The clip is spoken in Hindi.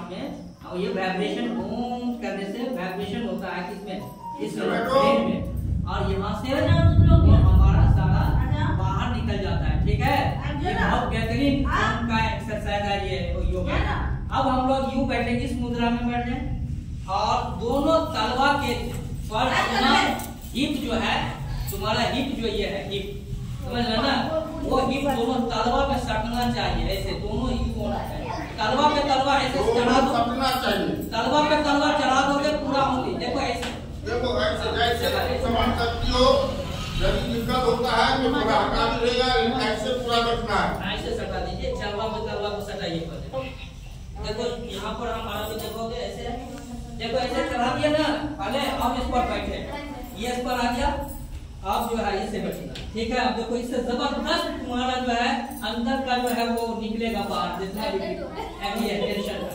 में और ये वाइब्रेशन बूम करने से वाइब्रेशन होता है किसमें, इस ब्रेन में, और यहाँ से हमारा सारा बाहर निकल जाता है। ठीक है, ये बहुत बेहतरीन का एक्सरसाइज है ये योगा। अब हम लोग यूं बैठेंगे, इस मुद्रा में बैठे और दोनों तलवा के पर अपना हिप जो है, तुम्हारा हिप जो ये है हिप, समझ रहे ना, वो हिप दोनों तलवा पे सटना चाहिए, ऐसे दोनों हिप होना चाहिए। तलवा पे तलवा ऐसे चढ़ा दो, तलवा पे तलवा चढ़ा दोगे पूरा होगी। देखो ऐसे, देखो ऐसे जैसे समान करती हो, जब दिक्कत होता है तो पूरा हटा दीजिएगा, ऐसे पूरा बैठना है, ऐसे सटा दीजिए, तलवा पे तलवा को सटाइए पहले। देखो यहाँ पर हमारा भी देखोगे ऐसे, देखो ऐसे चढ़ा दिया ना पहले, अब इस पर बैठे, ये इस पर आ गया, अब जो है इससे बैठेगा। ठीक है, अब देखो इससे जबरदस्त तुम्हारा जो है अंदर का जो है वो निकलेगा बाहर, जितना भी टेंशन